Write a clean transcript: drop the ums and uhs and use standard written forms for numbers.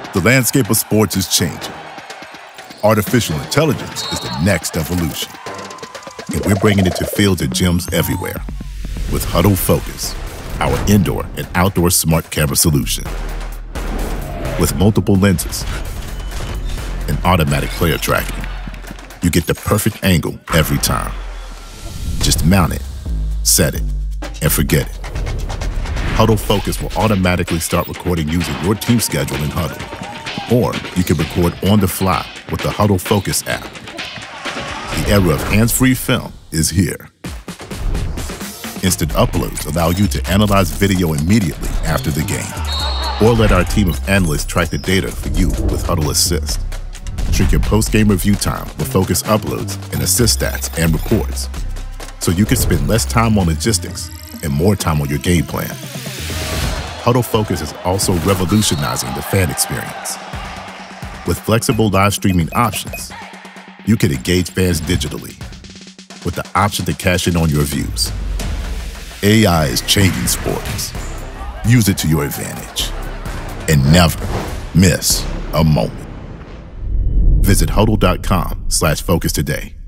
The landscape of sports is changing. Artificial intelligence is the next evolution. And we're bringing it to fields and gyms everywhere with Hudl Focus, our indoor and outdoor smart camera solution. With multiple lenses and automatic player tracking, you get the perfect angle every time. Just mount it, set it, and forget it. Hudl Focus will automatically start recording using your team schedule in Hudl. Or you can record on the fly with the Hudl Focus app. The era of hands-free film is here. Instant uploads allow you to analyze video immediately after the game. Or let our team of analysts track the data for you with Hudl Assist. Shrink your post-game review time with Focus uploads and assist stats and reports, so you can spend less time on logistics and more time on your game plan. Hudl Focus is also revolutionizing the fan experience. With flexible live streaming options, you can engage fans digitally with the option to cash in on your views. AI is changing sports. Use it to your advantage and never miss a moment. Visit Hudl.com/focus today.